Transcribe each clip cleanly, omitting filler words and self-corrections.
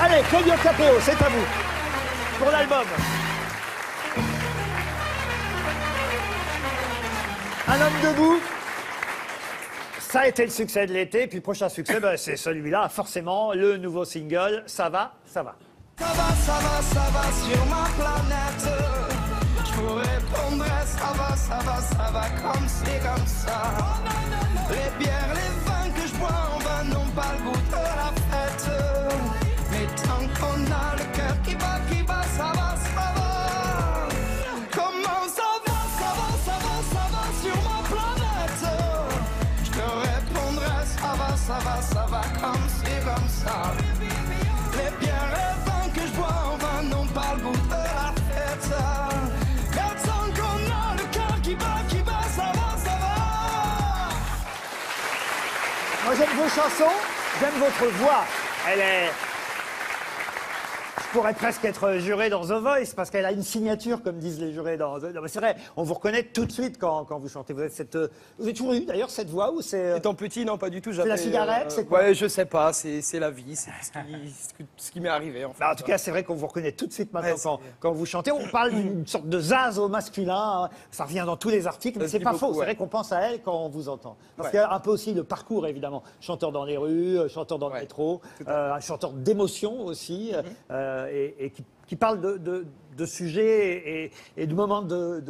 Allez, Claudio Capéo, c'est à vous. Pour l'album. Un homme debout. Ça a été le succès de l'été. Puis le prochain succès, ben, c'est celui-là, forcément, le nouveau single. Ça va, ça va. Ça va, ça va, ça va sur ma planète. Je vous répondrai, ça va, ça va, ça va comme c'est comme ça. Les bières, les vins que je bois en vain n'ont pas le goût de la fête. Mais tant qu'on a le cœur qui bat, ça va, ça va. Comment ça va, ça va, ça va, ça va sur ma planète. Je te répondrai, ça va, ça va, ça va comme c'est comme ça. Les bières, les vins que je bois en vain n'ont pas le goût de la fête. Mais tant qu'on a le cœur qui bat, ça va, ça va. Moi, j'aime vos chansons, j'aime votre voix. Elle est... Je pourrais presque être juré dans The Voice parce qu'elle a une signature, comme disent les jurés dans The... Non, mais c'est vrai, on vous reconnaît tout de suite quand vous chantez. Vous avez toujours eu d'ailleurs cette voix ou c'est... Étant petit, non, pas du tout. C'est la cigarette, c'est quoi? Ouais, je sais pas, c'est la vie, c'est ce qui m'est arrivé en fait. Bah, en tout cas, c'est vrai qu'on vous reconnaît tout de suite maintenant quand vous chantez. On parle d'une sorte de zaz au masculin. Hein. Ça revient dans tous les articles, mais c'est pas faux. C'est vrai qu'on pense à elle quand on vous entend. Parce qu'il y a un peu aussi le parcours, évidemment. Chanteur dans les rues, chanteur dans le métro, un chanteur d'émotion aussi, et qui parle de sujets et de moments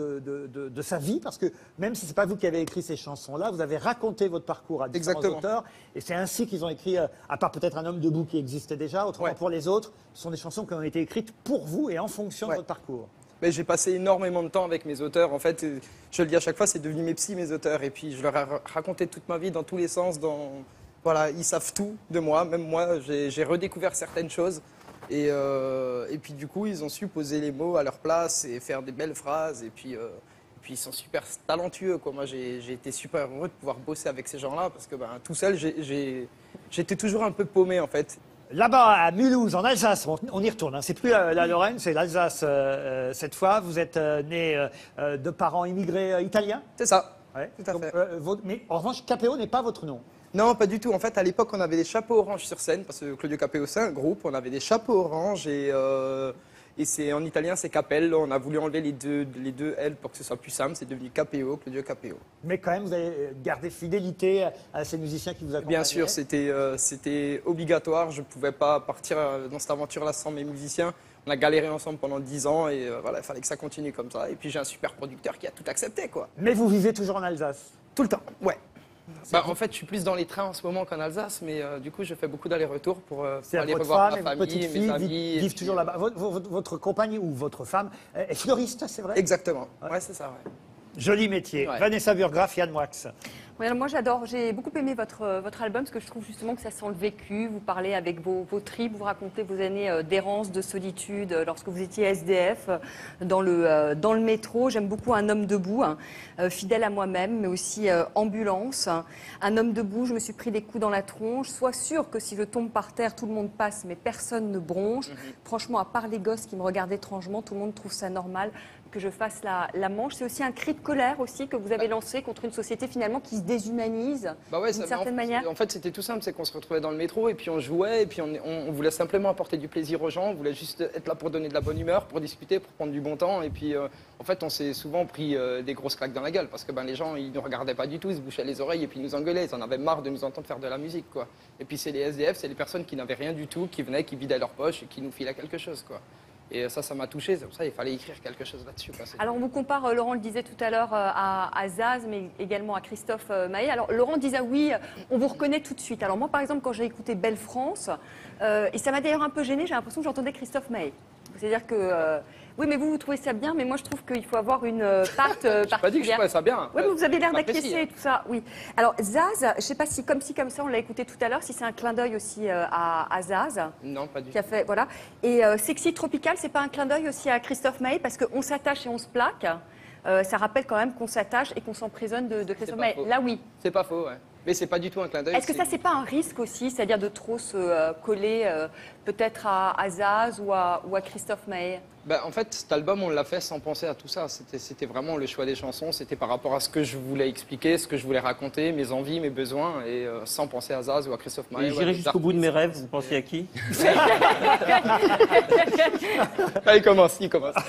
de sa vie, parce que même si c'est pas vous qui avez écrit ces chansons-là, vous avez raconté votre parcours à différents auteurs, et c'est ainsi qu'ils ont écrit, à part peut-être Un homme debout qui existait déjà, autrement pour les autres, ce sont des chansons qui ont été écrites pour vous et en fonction de votre parcours. Mais j'ai passé énormément de temps avec mes auteurs. En fait, je le dis à chaque fois, c'est devenu mes psys, mes auteurs. Et puis, je leur ai raconté toute ma vie dans tous les sens. Voilà, ils savent tout de moi. Même moi, j'ai redécouvert certaines choses. Et puis, du coup, ils ont su poser les mots à leur place et faire des belles phrases. Et puis ils sont super talentueux, quoi. Moi, j'ai été super heureux de pouvoir bosser avec ces gens-là parce que tout seul, j'étais toujours un peu paumé, en fait. Là-bas, à Mulhouse, en Alsace, on y retourne, hein. C'est plus la Lorraine, c'est l'Alsace cette fois. Vous êtes né de parents immigrés italiens? C'est ça, ouais. Tout à fait. Mais en revanche, Capéo n'est pas votre nom. Non, pas du tout. En fait, à l'époque, on avait des chapeaux orange sur scène, parce que Claudio Capéo, c'est un groupe. On avait des chapeaux orange et c'est en italien, c'est Capello. On a voulu enlever les deux L pour que ce soit plus simple. C'est devenu Capéo, Claudio Capéo. Mais quand même, vous avez gardé fidélité à ces musiciens qui vous accompagnaient? Bien sûr, c'était obligatoire. Je ne pouvais pas partir dans cette aventure-là sans mes musiciens. On a galéré ensemble pendant 10 ans et voilà, il fallait que ça continue comme ça. Et puis j'ai un super producteur qui a tout accepté, quoi. Mais vous vivez toujours en Alsace? Tout le temps, ouais. En fait, je suis plus dans les trains en ce moment qu'en Alsace, mais du coup, je fais beaucoup d'allers-retours pour aller revoir ma famille, mes amis. Vivent toujours là-bas. Votre compagne ou votre femme est fleuriste, c'est vrai? Exactement, ouais, c'est ça, ouais. Joli métier. Ouais. Vanessa Burgraff, Yann Moix. Oui, alors moi j'adore, j'ai beaucoup aimé votre album parce que je trouve justement que ça sent le vécu. Vous parlez avec vos tripes, vous racontez vos années d'errance, de solitude lorsque vous étiez SDF dans le métro. J'aime beaucoup Un homme debout, fidèle à moi-même, mais aussi Ambulance. Un homme debout, je me suis pris des coups dans la tronche. Sois sûr que si je tombe par terre, tout le monde passe, mais personne ne bronche. Franchement, à part les gosses qui me regardent étrangement, tout le monde trouve ça normal que je fasse la manche. C'est aussi un cri de colère aussi que vous avez lancé contre une société finalement qui se déshumanise d'une certaine manière. En fait, c'était tout simple, c'est qu'on se retrouvait dans le métro et puis on jouait et puis on voulait simplement apporter du plaisir aux gens, on voulait juste être là pour donner de la bonne humeur, pour discuter, pour prendre du bon temps. Et puis en fait, on s'est souvent pris des grosses claques dans la gueule parce que les gens, ils ne nous regardaient pas du tout, ils se bouchaient les oreilles et puis ils nous engueulaient, ils en avaient marre de nous entendre faire de la musique, quoi. Et puis c'est les SDF, c'est les personnes qui n'avaient rien du tout, qui venaient, qui vidaient leur poche et qui nous filaient quelque chose, quoi. Et ça m'a touché, c'est pour ça qu'il fallait écrire quelque chose là-dessus. Alors on vous compare, Laurent le disait tout à l'heure, à Zaz, mais également à Christophe Maé. Alors Laurent disait oui, on vous reconnaît tout de suite. Alors moi par exemple, quand j'ai écouté Belle France, et ça m'a d'ailleurs un peu gênée, j'ai l'impression que j'entendais Christophe Maé. C'est-à-dire que... oui, mais vous trouvez ça bien, mais moi je trouve qu'il faut avoir une patte particulière. Je n'ai pas dit que je trouvais ça bien. Oui, mais vous avez l'air d'acquiescer tout ça. Oui. Alors Zaz, je ne sais pas si comme ça, on l'a écouté tout à l'heure, si c'est un clin d'œil aussi à Zaz. Non, pas du tout. Qui a fait, voilà. Et Sexy Tropical, c'est pas un clin d'œil aussi à Christophe Maé parce qu'on s'attache et on se plaque. Ça rappelle quand même qu'on s'attache et qu'on s'emprisonne de Christophe Maé. Là, oui. C'est pas faux, ouais. Mais c'est pas du tout un clin d'œil. Est-ce que ça, c'est pas un risque aussi, c'est-à-dire de trop se coller peut-être à Zaz ou à Christophe Maé? En fait, cet album, on l'a fait sans penser à tout ça. C'était vraiment le choix des chansons. C'était par rapport à ce que je voulais expliquer, ce que je voulais raconter, mes envies, mes besoins, et sans penser à Zaz ou à Christophe Maé. Et j'irai jusqu'au bout de mes rêves, vous pensez à qui? Il commence.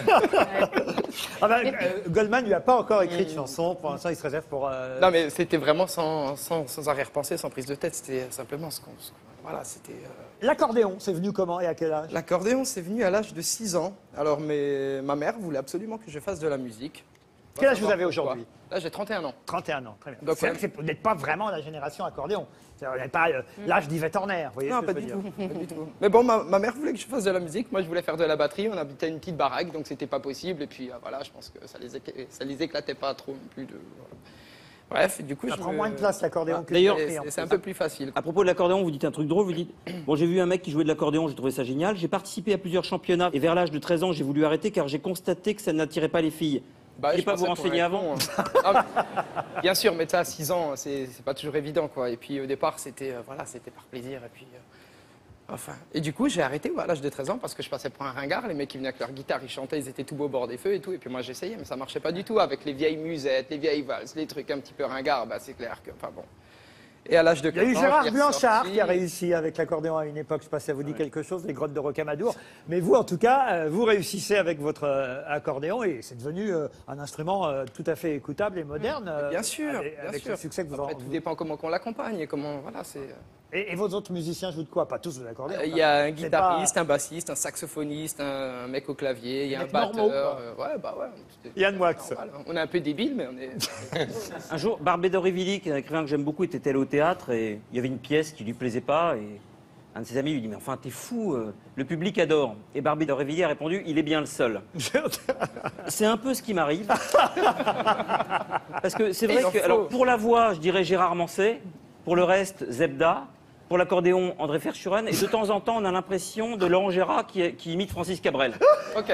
Goldman lui a pas encore écrit de chanson. Pour l'instant, il se réserve pour... Non, mais c'était vraiment sans arrière-pensée, sans prise de tête. C'était simplement voilà, c'était... L'accordéon, c'est venu comment et à quel âge? L'accordéon, c'est venu à l'âge de 6 ans. Alors, ma mère voulait absolument que je fasse de la musique. Quel âge vous avez aujourd'hui? Là, j'ai 31 ans. 31 ans, très bien. Donc, C'est vrai que vous n'êtes pas vraiment la génération accordéon. Vous n'avez pas l'âge d'Yvette Horner, vous voyez Non, ce que pas je veux du dire. tout. Pas du tout. Mais bon, ma mère voulait que je fasse de la musique. Moi, je voulais faire de la batterie. On habitait une petite baraque, donc c'était pas possible. Et puis, voilà, je pense que ça les éclatait pas trop non plus. Voilà. Bref, du coup, Ça prend moins de place l'accordéon que D'ailleurs, la batterie, en c'est fait. un peu plus facile. À propos de l'accordéon, vous dites un truc drôle, vous dites bon, j'ai vu un mec qui jouait de l'accordéon, j'ai trouvé ça génial. J'ai participé à plusieurs championnats et vers l'âge de 13 ans, j'ai voulu arrêter car j'ai constaté que ça n'attirait pas les filles. Vous Je pas vous pensais renseigner pour avant répondre. Ah, bien sûr, mais à 6 ans, c'est pas toujours évident, quoi. Et puis au départ, c'était c'était par plaisir. Et puis, et du coup, j'ai arrêté à l'âge de 13 ans parce que je passais pour un ringard. Les mecs qui venaient avec leur guitare, ils chantaient, ils étaient tout beau au bord des feux et tout. Et puis moi, j'essayais, mais ça marchait pas du tout avec les vieilles musettes, les vieilles valses, les trucs un petit peu ringards. C'est clair que, bon. Et à l'âge de Il y a 15 eu ans, Gérard je l'ai Blanchard ressorti. qui a réussi avec l'accordéon à une époque. Je ne sais pas si ça vous dit quelque chose, les grottes de Rocamadour. Mais vous, en tout cas, vous réussissez avec votre accordéon et c'est devenu un instrument tout à fait écoutable et moderne. Bien sûr, avec le succès que vous Après, en... tout dépend comment on l'accompagne et comment, Et vos autres musiciens jouent de quoi? Pas tous de l'accordéon. Il y a un C'est guitariste, un bassiste, un saxophoniste, un mec au clavier, il y a un mecs normaux, batteur. Yann Moix. On est un peu débile, mais on est. Un jour, Barbé d'Aurevilly, qui est un écrivain que j'aime beaucoup, était allé au théâtre et il y avait une pièce qui lui plaisait pas et un de ses amis lui dit mais enfin t'es fou, le public adore. Et Barbé d'Aurevilly a répondu il est bien le seul. C'est un peu ce qui m'arrive. Parce que c'est vrai que alors, pour la voix, je dirais Gérard Manset, pour le reste Zebda. Pour l'accordéon, André Verschuren, et de temps en temps, on a l'impression de Laurent Gérard qui imite Francis Cabrel. Ok.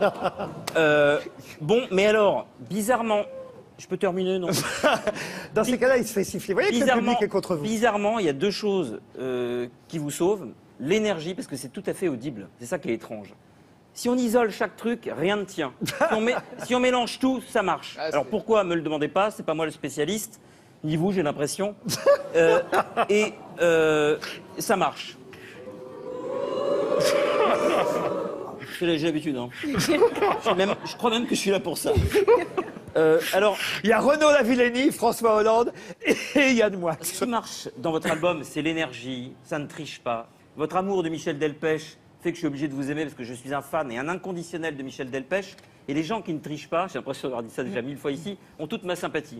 Bon, mais alors, bizarrement, je peux terminer, non? Dans ces cas-là, il se fait siffler. Vous voyez que le public est contre vous. Bizarrement, il y a deux choses qui vous sauvent. L'énergie, parce que c'est tout à fait audible. C'est ça qui est étrange. Si on isole chaque truc, rien ne tient. Si on mélange tout, ça marche. Alors pourquoi, me le demandez pas, c'est pas moi le spécialiste. Ni vous, j'ai l'impression. Ça marche. J'ai l'habitude. Hein. Je crois même que je suis là pour ça. Alors, il y a Renaud Lavillenie, François Hollande et Yann Moix. Ce qui marche dans votre album, c'est l'énergie, ça ne triche pas. Votre amour de Michel Delpech fait que je suis obligé de vous aimer parce que je suis un fan et un inconditionnel de Michel Delpech. Et les gens qui ne trichent pas, j'ai l'impression d'avoir dit ça déjà 1000 fois ici, ont toute ma sympathie.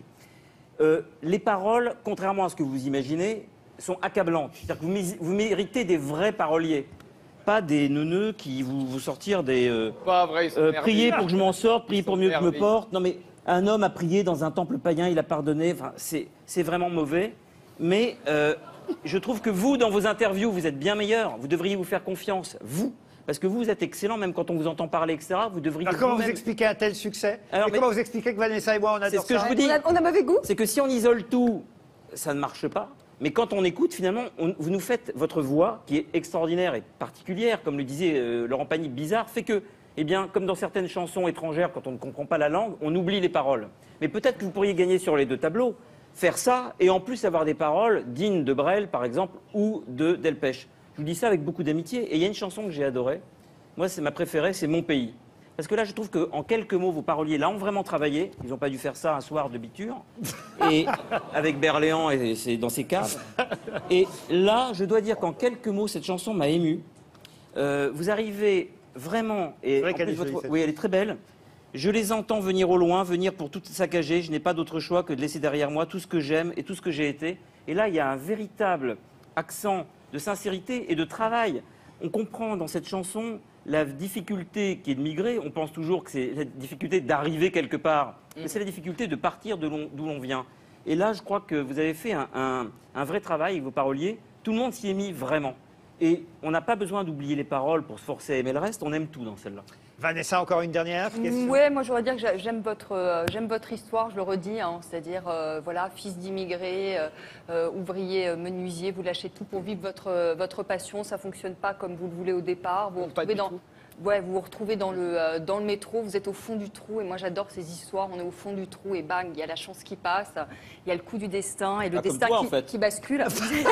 Les paroles, contrairement à ce que vous imaginez, sont accablantes. C'est-à-dire que vous méritez des vrais paroliers, pas des neuneux qui vous sortir des... Pas vrai, priez pour que je m'en sorte, priez pour mieux que je me porte. Non mais un homme a prié dans un temple païen, il a pardonné. Enfin, c'est vraiment mauvais. Mais je trouve que vous, dans vos interviews, vous êtes bien meilleur. Vous devriez vous faire confiance, vous. Parce que vous êtes excellent, même quand on vous entend parler, etc. Vous devriez. Alors, comment vous expliquez un tel succès? Alors, comment vous expliquez que Vanessa et moi, on adore ça? C'est ce que je vous dis. On a mauvais goût? C'est que si on isole tout, ça ne marche pas. Mais quand on écoute, finalement, vous nous faites votre voix, qui est extraordinaire et particulière, comme le disait Laurent Pagny, bizarre, fait que, eh bien, comme dans certaines chansons étrangères, quand on ne comprend pas la langue, on oublie les paroles. Mais peut-être que vous pourriez gagner sur les deux tableaux, faire ça, et en plus avoir des paroles dignes de Brel, par exemple, ou de Delpech. Je vous dis ça avec beaucoup d'amitié. Et il y a une chanson que j'ai adorée. Moi, c'est ma préférée, c'est Mon pays. Parce que là, je trouve qu'en quelques mots, vos paroliers là ont vraiment travaillé. Ils n'ont pas dû faire ça un soir de biture. Et avec Berléand, et c'est dans ses caves. Et là, je dois dire qu'en quelques mots, cette chanson m'a ému. Vous arrivez vraiment... Et vrai en qu'elle plus, est jolie, oui, elle est très belle. Je les entends venir au loin, venir pour tout saccager. Je n'ai pas d'autre choix que de laisser derrière moi tout ce que j'aime et tout ce que j'ai été. Et là, il y a un véritable accent de sincérité et de travail. On comprend dans cette chanson la difficulté qui est de migrer. On pense toujours que c'est la difficulté d'arriver quelque part. Mais c'est la difficulté de partir d'où l'on vient. Et là, je crois que vous avez fait un vrai travail avec vos paroliers. Tout le monde s'y est mis vraiment. Et on n'a pas besoin d'oublier les paroles pour se forcer à aimer le reste. On aime tout dans celle-là. Vanessa, encore une dernière question. Oui, moi j'aurais dire que j'aime votre histoire, je le redis, hein, c'est-à-dire voilà, fils d'immigrés, ouvrier, menuisier, vous lâchez tout pour vivre votre passion, ça fonctionne pas comme vous le voulez au départ, vous vous retrouvez ouais, vous vous retrouvez dans le métro, vous êtes au fond du trou, et moi j'adore ces histoires, on est au fond du trou, et bang, il y a la chance qui passe, il y a le coup du destin, et le destin toi, en fait. qui bascule.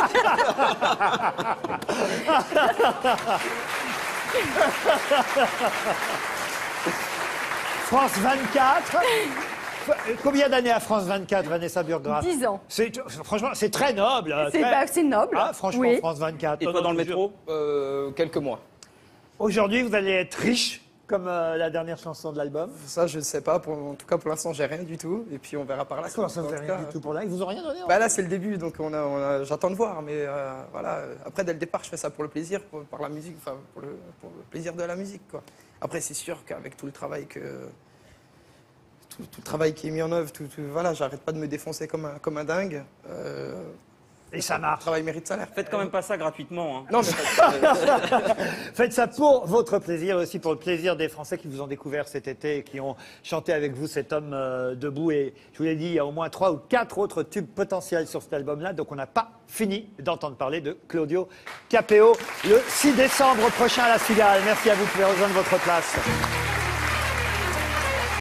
France 24. Combien d'années à France 24, Vanessa Burgraff? 10 ans. Franchement, c'est très noble. C'est noble. Ah, franchement, oui. France 24. Et toi, dans le métro? Quelques mois. Aujourd'hui, vous allez être riche, comme la dernière chanson de l'album. Ça, je ne sais pas. En tout cas, pour l'instant, j'ai rien du tout. Et puis, on verra par là. Comment ça, vous En n'avez tout rien cas, du tout pour là? Ils vous ont rien donné? Bah là, c'est le début, donc j'attends de voir. Mais voilà. Après, dès le départ, je fais ça pour le plaisir, par la musique, enfin, pour le plaisir de la musique, quoi. Après, c'est sûr qu'avec tout le travail tout le travail qui est mis en œuvre, voilà, j'arrête pas de me défoncer comme un dingue. Et ça Le marche. travail mérite salaire. Faites quand même pas ça gratuitement. Hein. Non, mais Faites ça pour votre plaisir, aussi pour le plaisir des Français qui vous ont découvert cet été et qui ont chanté avec vous cet homme debout. Et je vous l'ai dit, il y a au moins 3 ou 4 autres tubes potentiels sur cet album-là. Donc on n'a pas fini d'entendre parler de Claudio Capéo le 6 décembre prochain à la Cigale. Merci à vous, vous pouvez rejoindre votre place.